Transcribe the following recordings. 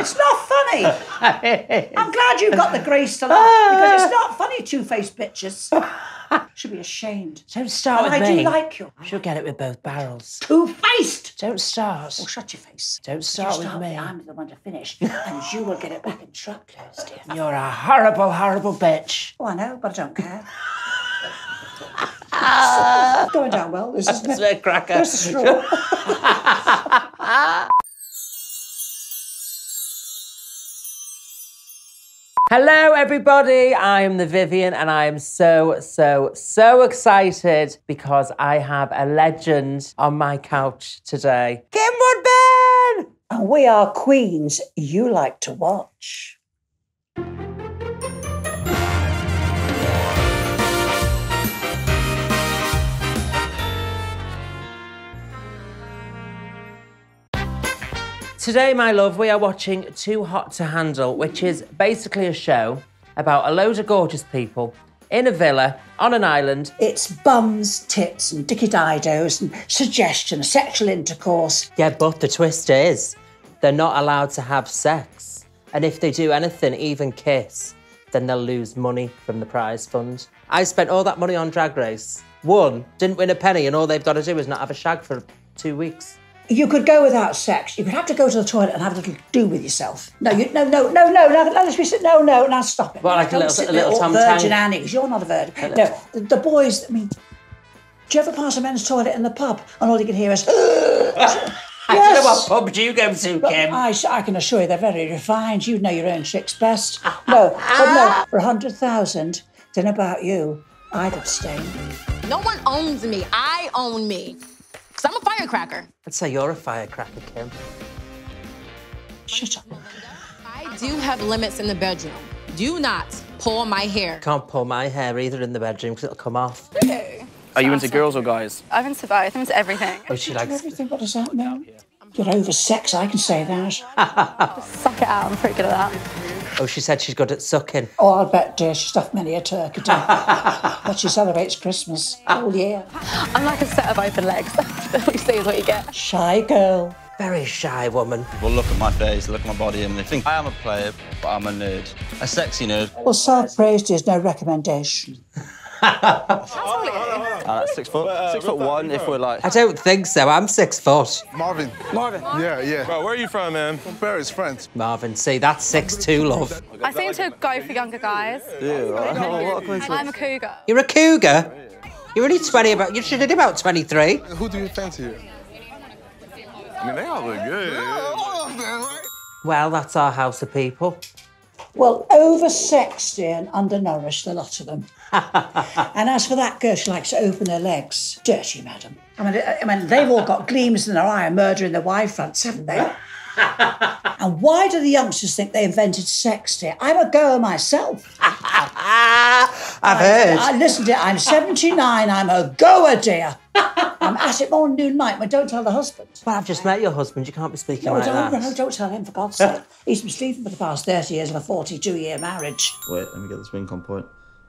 It's not funny. I'm glad you've got the grace to laugh, because it's not funny, two-faced bitches. Should be ashamed. Don't start with me. I do like you. She'll get it with both barrels. Two-faced! Don't start. Oh, shut your face. Don't start with me. I'm the one to finish, and you will get it back in truck clothes, dear. You're a horrible, horrible bitch. Oh, I know, but I don't care. Going down well, this isn't it? It's a cracker. Where's the straw? Hello, everybody. I am the Vivienne, and I am so excited because I have a legend on my couch today. Kim Woodburn! And we are queens you like to watch. Today, my love, we are watching Too Hot to Handle, which is basically a show about a load of gorgeous people in a villa on an island. It's bums, tits and dicky didos and suggestion, sexual intercourse. Yeah, but the twist is they're not allowed to have sex. And if they do anything, even kiss, then they'll lose money from the prize fund. I spent all that money on Drag Race. Won, didn't win a penny, and all they've got to do is not have a shag for 2 weeks. You could go without sex. You could have to go to the toilet and have a little do with yourself. No, let's be no, now stop it. What, like a little Tom Virgin Tang? Annies, you're not a virgin. No, the boys, I mean, do you ever pass a men's toilet in the pub and all you can hear is... I don't know what pub do you go to, Kim? I can assure you they're very refined. You know your own tricks best. No, but no, for 100,000, then about you, I'd abstain. No one owns me. I own me. Because I'm a firecracker. I'd say you're a firecracker, Kim. Shut up. I do have limits in the bedroom. Do not pull my hair. Can't pull my hair either in the bedroom because it'll come off. Really? Are you into girls or guys? I'm into both. I'm into everything. Oh, she likes... Everything, what does that mean? You're over sex, I can say that. Suck it out. I'm pretty good at that. Oh, she said she's good at sucking. Oh, I'll bet, dear, she stuffed many a turkey, dear. But she celebrates Christmas all year. I'm like a set of open legs. What you see is what you get. Shy girl. Very shy woman. People look at my face, look at my body, and they think I am a player, but I'm a nerd. A sexy nerd. Well, self-praise is no recommendation. How tall are you? 6 foot. 6'1" if we're like... I don't think so. I'm 6 foot. Marvin. Yeah. Bro, where are you from, man? From Paris, France. Marvin, see, that's 6'2", love. I seem to go for younger guys. Yeah, right. I'm a cougar. You're a cougar? You're only 20, you should have been about 23. Who do you fancy here? I mean, they all look good. Well, that's our house of people. Well, over-sexed and undernourished, a lot of them. And as for that girl, she likes to open her legs. Dirty, madam. I mean, they've all got gleams in their eye and murdering their wife fronts, haven't they? And why do the youngsters think they invented sex, dear? I'm a goer myself. I've heard. Listen, dear, I'm 79, I'm a goer, dear. I'm at it morning, noon, night, but don't tell the husband. Well, I've just met your husband. You can't be speaking like that. No, don't tell him, for God's sake. He's been sleeping for the past 30 years of a 42-year marriage. Wait, let me get this wink on point.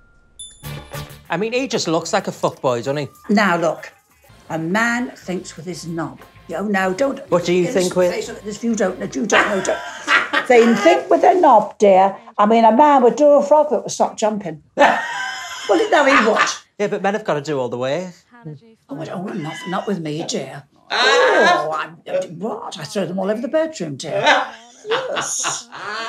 I mean, he just looks like a fuckboy, doesn't he? Now, look, a man thinks with his knob. Oh, no, don't... What do you think with... You don't know. They think with their knob, dear. I mean, a man would do a frog that would stop jumping. Well, no, he would. Yeah, but men have got to do all the work. Oh, not with me, dear. Oh, what? I throw them all over the bedroom, dear. Yes.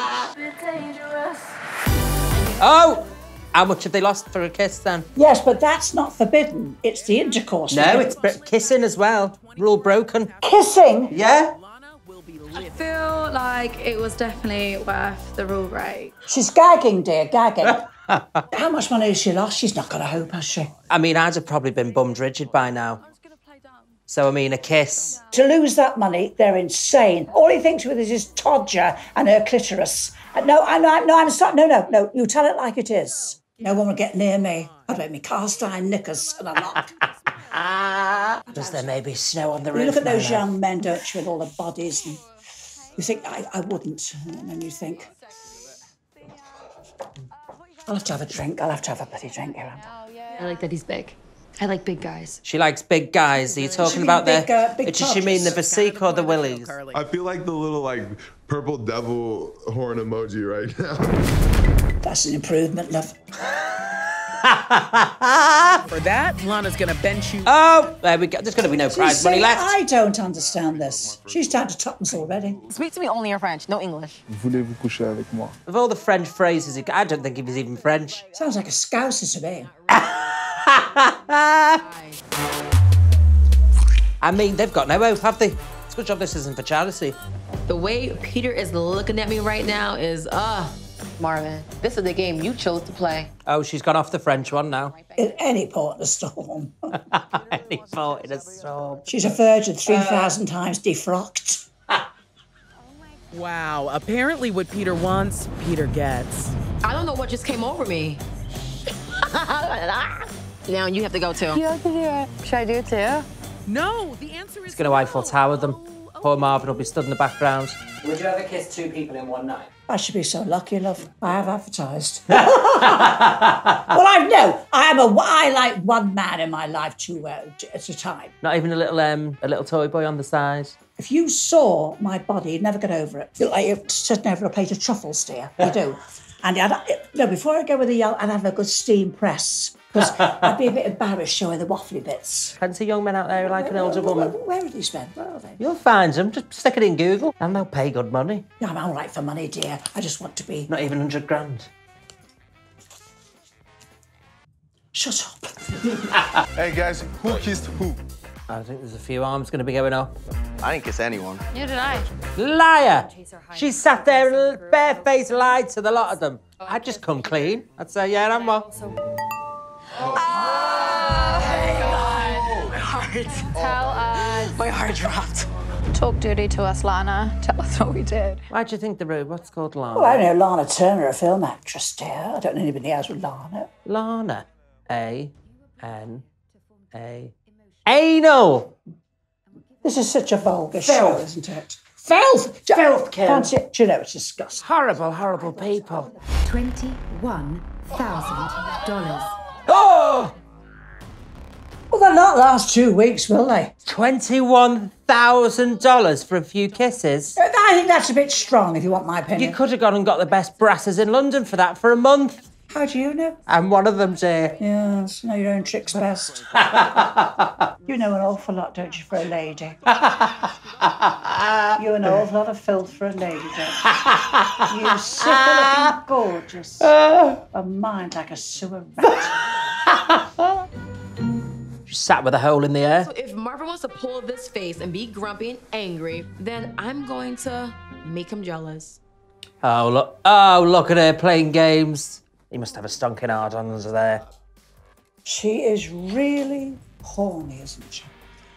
Oh! How much have they lost for a kiss, then? Yes, but that's not forbidden. It's the intercourse. No, it's kissing as well. Rule broken. Kissing? Yeah? I feel like it was definitely worth the rule break. She's gagging, dear, gagging. How much money has she lost? She's not got a hope, has she? I mean, I'd have probably been bummed rigid by now. So, I mean, a kiss. To lose that money, they're insane. All he thinks with is his todger and her clitoris. I'm sorry. No, you tell it like it is. No one will get near me. I'd make me cast iron knickers and a lock. Because there may be snow on the roof. You look at those young men, don't you, with all the bodies, and you think, I wouldn't. And then you think, I'll have to have a drink. I'll have to have a bloody drink. I like that he's big. I like big guys. She likes big guys. Are you talking mean about big, the... big Does she mean the toddlers? physique or the willies? I feel like the little like purple devil horn emoji right now. That's an improvement, love. For that, Lana's gonna bench you. Oh, there we go. There's going to be no prize money left. I don't understand this. She's down to tuppence already. Speak to me only in French, no English. Voulez-vous coucher avec moi? Of all the French phrases, I don't think he was even French. Sounds like a Scouser to me. I mean, they've got no hope, have they? It's a good job this isn't for charity. The way Peter is looking at me right now is, Marvin, this is the game you chose to play. Oh, she's gone off the French one now. In any port in a storm. Any fault in a storm. She's a virgin 3,000 times defrocked. Wow, apparently what Peter wants, Peter gets. I don't know what just came over me. Now you have to go too. You have to do it. Should I do it too? No, the answer is He's going to Eiffel Tower them. Poor Marvin will be stood in the background. Would you ever kiss two people in one night? I should be so lucky, love. I have advertised. Well, I like one man in my life at a time. Not even a little toy boy on the side? If you saw my body, you'd never get over it. You're like you're sitting over a plate of truffles, dear. You do. And before I go with the yell, I'd have a good steam press. Because I'd be a bit embarrassed showing the waffly bits. Plenty young men out there who like an older woman. Where are these men? Where are they? You'll find them. Just stick it in Google and they'll pay good money. Yeah, I'm all right for money, dear. I just want to be... Not even 100 grand. Shut up. Hey guys, who kissed who? I think there's a few arms going to be going up. I didn't kiss anyone. Neither did I. Liar! She sat there and barefaced lied to the lot of them. I'd just come clean. I'd say, yeah, I'm one. My heart. Tell us. My heart dropped. Talk dirty to us, Lana. Tell us what we did. Why do you think the robot's called Lana? Well, I know Lana Turner, a film actress, dear. I don't know anybody else with Lana. Lana. A-N-A. Anal! This is such a vulgar show, isn't it? Filth! Filth, Kim. Can't you? Do you know, it's disgusting. Horrible, horrible people. $21,000. Oh! Well, they'll not last 2 weeks, will they? $21,000 for a few kisses? I think that's a bit strong, if you want my opinion. You could have gone and got the best brasses in London for that for a month. How do you know? And one of them, dear. Yes, know your own tricks best. You know an awful lot, don't you, for a lady? You an awful lot of filth for a lady, don't you? You super-looking gorgeous. A mind like a sewer rat. She sat with a hole in the air. So if Marvin wants to pull this face and be grumpy and angry, then I'm going to make him jealous. Oh, look at her playing games. He must have a stonking hard on under there. She is really horny, isn't she?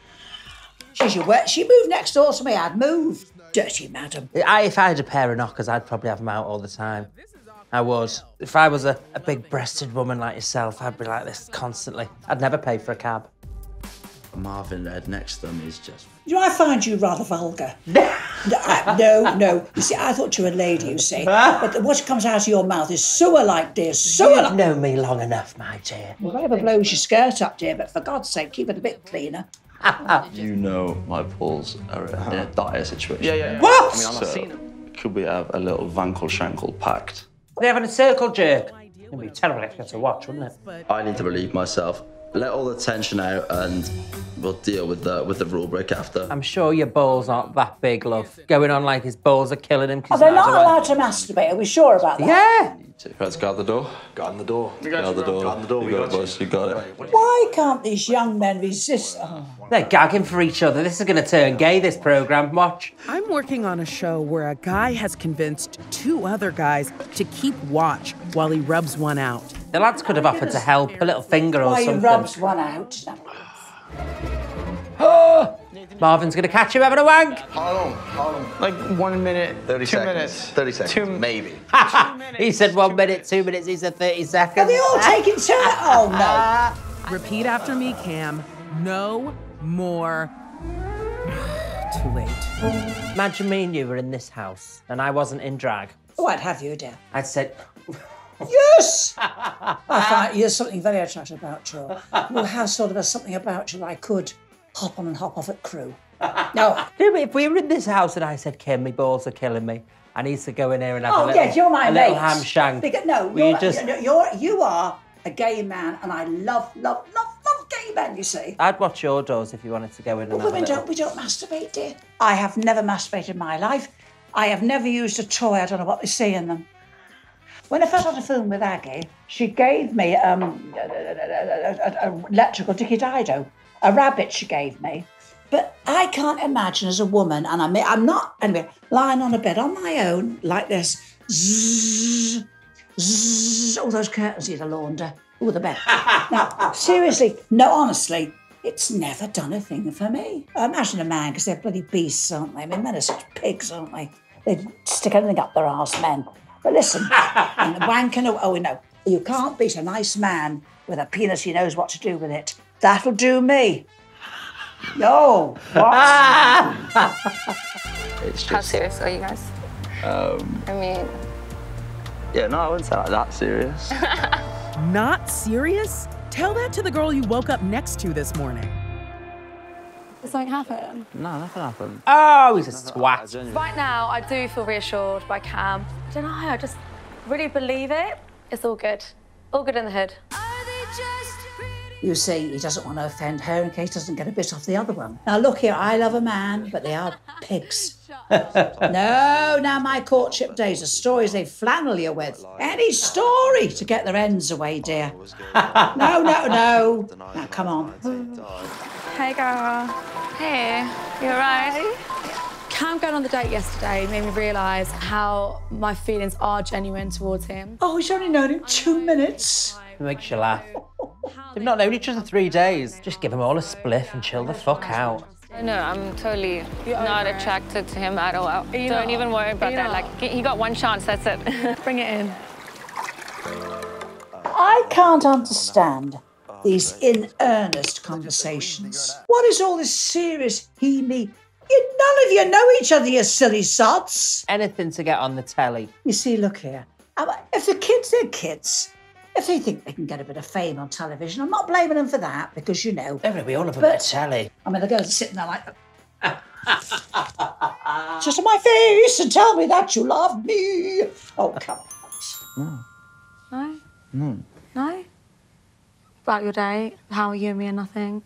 She moved next door to me, I'd move. Dirty madam. If I had a pair of knockers, I'd probably have them out all the time. I would. If I was a big-breasted woman like yourself, I'd be like this constantly. I'd never pay for a cab. Marvin Red next to them is just... Do I find you rather vulgar? No. You see, I thought you were a lady, you see. But what comes out of your mouth is sewer-like, dear, sewer-like. You've known me long enough, my dear. Well, whatever blows your skirt up, dear, but for God's sake, keep it a bit cleaner. You know my balls are in a dire situation. Yeah. What? I mean, I'm not seeing it. Could we have a little Vankle-Shankle pact? They're having a circle jerk. It'd be terrible if you had to watch, wouldn't it? I need to relieve myself. Let all the tension out and we'll deal with the rule break after. I'm sure your balls aren't that big, love. Going on like his balls are killing him. Are they not allowed to masturbate? Are we sure about that? Yeah. Let's guard the door. Got in the door. Guard the door. Got in the door. You got it, boss. You got it. Why can't these young men resist? Oh. They're gagging for each other. This is going to turn gay, this programme. Watch. I'm working on a show where a guy has convinced 2 other guys to keep watch while he rubs one out. The lads could have offered to help, a little finger or Why something. he rubs one out. Marvin's going to catch him having a wank. How long? Like 1 minute, 30 2 seconds. minutes. 30 seconds, maybe. He said 1 minute, 2 minutes, he said 30 seconds. Are they all taking turns? Oh, no. Repeat after me, Cam. No more. Too late. Imagine me and you were in this house and I wasn't in drag. Oh, I'd have you, dear. I'd said, Yes! I find there's something very attractive about you. You have sort of something about you that I could hop on and hop off at crew. No. If we were in this house and I said, Kim, my balls are killing me, I need to go in here and have you're my little mate. ham shank. You are a gay man, and I love gay men, you see. I'd watch your doors if you wanted to go in and We don't masturbate, dear. I have never masturbated in my life. I have never used a toy. I don't know what they see in them. When I first had a film with Aggie, she gave me an electrical Dicky Dido, a rabbit she gave me. But I can't imagine as a woman, and I'm not, anyway, lying on a bed on my own like this. Zzz, zzz, all those curtains need a launder. Oh, the bed. Now, seriously, no, honestly, it's never done a thing for me. Imagine a man, because they're bloody beasts, aren't they? I mean, men are such pigs, aren't they? They stick anything up their arse, men. But listen, and wanking, no, you can't beat a nice man with a penis he knows what to do with it. That'll do me. No, what? It's just, How serious are you guys? I mean... Yeah, no, I wouldn't say like that serious. Not serious? Tell that to the girl you woke up next to this morning. Did something happen? No, nothing happened. Oh, he's a twat. Right now, I do feel reassured by Cam. I don't know, I just really believe it. It's all good. All good in the hood. You see, he doesn't want to offend her in case he doesn't get a bit off the other one. Now, look here, I love a man, but they are pigs. No, now my courtship days are stories they flannel you with. Any story to get their ends away, dear. No. Now, come on. Hey, girl. Hey, you alright? Cam going on the date yesterday made me realise how my feelings are genuine towards him. Oh, he's only known him 2 minutes. It makes you laugh. They've not known each other 3 days. Just give them all a spliff and chill the fuck out. No, I'm totally not attracted to him at all. Don't even worry about that. Like, he got one chance, that's it. Bring it in. I can't understand these in earnest conversations. What is all this serious he, me? None of you know each other, you silly sods. Anything to get on the telly. You see, look here. If the kids, they're kids. If they think they can get a bit of fame on television, I'm not blaming them for that, because, you know. We all have a bit of telly. I mean, the girls are sitting there like, just on my face and tell me that you love me. Oh, come on. No? No? About your date, how are you and me and nothing?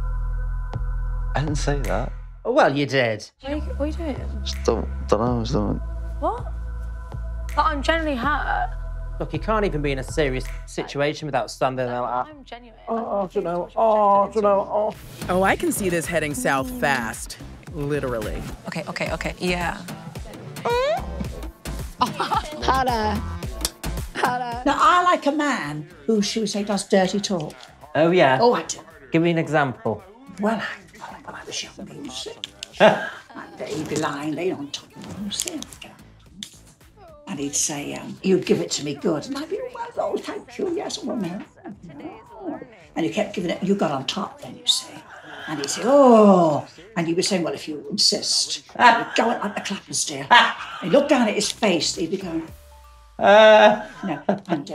I didn't say that. Well, you did. What are you doing? Just don't know. Just don't. What? But I'm genuinely hurt. Look, you can't even be in a serious situation without standing there like that. I'm genuine. I don't know. Oh, I can see this heading south fast. Literally. Okay, yeah. Now, I like a man who, should we say, does dirty talk. Oh, yeah? Oh, I do. Give me an example. Well, I was younger, you see. And he'd be lying there on top of me, you see. And he'd say, you'd give it to me good. And I'd be, well, oh, thank you, yes, well, no. And he kept giving it, you got on top then, you see. And he'd say, oh. And he was saying, well, if you insist. He'd go like the clappers, dear. And he'd look down at his face, he'd be going, no, and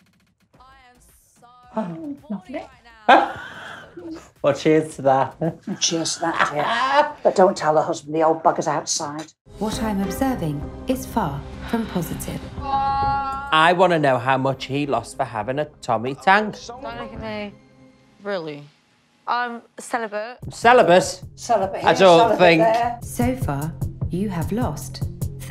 oh, lovely. Well, cheers to that. And cheers to that, dear. But don't tell the husband, the old bugger's outside. What I'm observing is far from positive. I want to know how much he lost for having a Tommy tank. Don't look at me. Really? I'm celibate. Celibate? Celibate. I don't think. So far, you have lost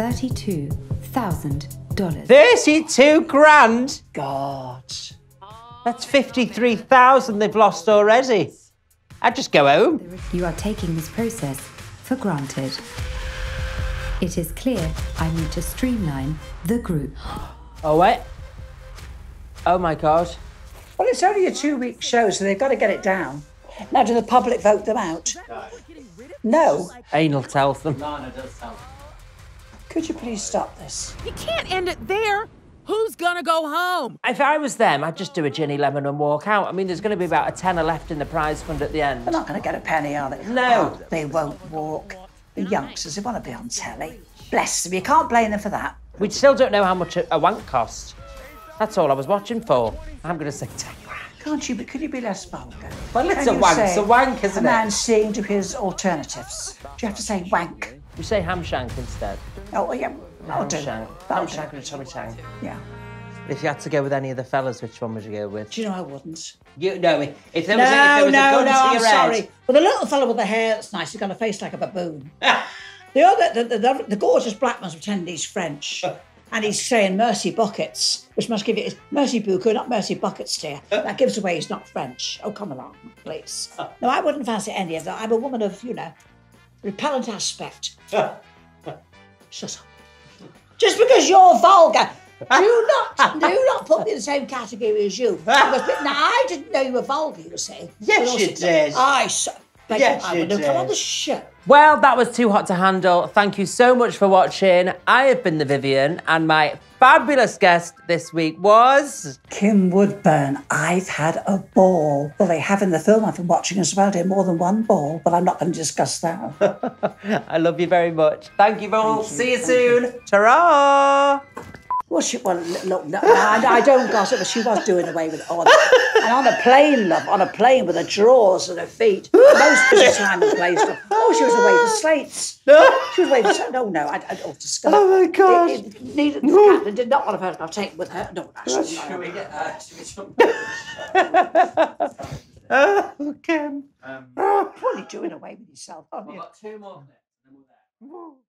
$32,000. 32 grand? God. That's 53,000 they've lost already. I'd just go home. You are taking this process for granted. It is clear I need to streamline the group. Oh, wait. Oh, my God. Well, it's only a 2-week show, so they've got to get it down. Now, do the public vote them out? No. Anal tells them. Could you please stop this? You can't end it there. Who's gonna go home? If I was them, I'd just do a ginny lemon and walk out. I mean, there's going to be about a tenner left in the prize fund at the end. They're not going to get a penny, are they? No. Oh, they won't walk. The youngsters, they want to be on telly. Bless them, you can't blame them for that. We still don't know how much a wank cost. That's all I was watching for. I'm going to say Can't you? Could you be less vulgar? Well, it's Can a you wank. say It's a wank, isn't a it? man seeing to his alternatives. Do you have to say wank? You say ham shank instead. Oh, yeah. I'll Ham do. shank. That'll Ham do. shank and a tummy shank. Yeah. If you had to go with any of the fellas, which one would you go with? Do you know I wouldn't? You know, if there was a gun to I'm your sorry. head. Well, the little fellow with the hair that's nice, he's got a face like a baboon. the gorgeous black man's pretending he's French. And he's saying mercy buckets, which must give you mercy buku, not mercy buckets, dear. That gives away he's not French. Oh, come along, please. No, I wouldn't fancy any of that. I'm a woman of, repellent aspect. Shut up. Just because you're vulgar, do not put me in the same category as you. Because, now, I didn't know you were vulgar, you see. Yes, you did. I Yes, would come on the show. Well, that was too hot to handle. Thank you so much for watching. I have been the Vivienne, and my fabulous guest this week was... Kim Woodburn. I've had a ball. Well, they have in the film I've been watching as well, dear, more than one ball, but I'm not going to discuss that. I love you very much. Thank you all. See you soon. Ta-ra! Well, look, no, I don't gossip, but she was doing away with it. And on a plane, love, on a plane with her drawers and her feet. Most of the time the plane stuff. Oh, she was away for slates. She was away for slates. No, disgusting. Oh, my God. Catherine did not want to have taken with her. No, Should we get Oh, Kim. What are you doing away with yourself? I've got 2 more minutes and then we're there.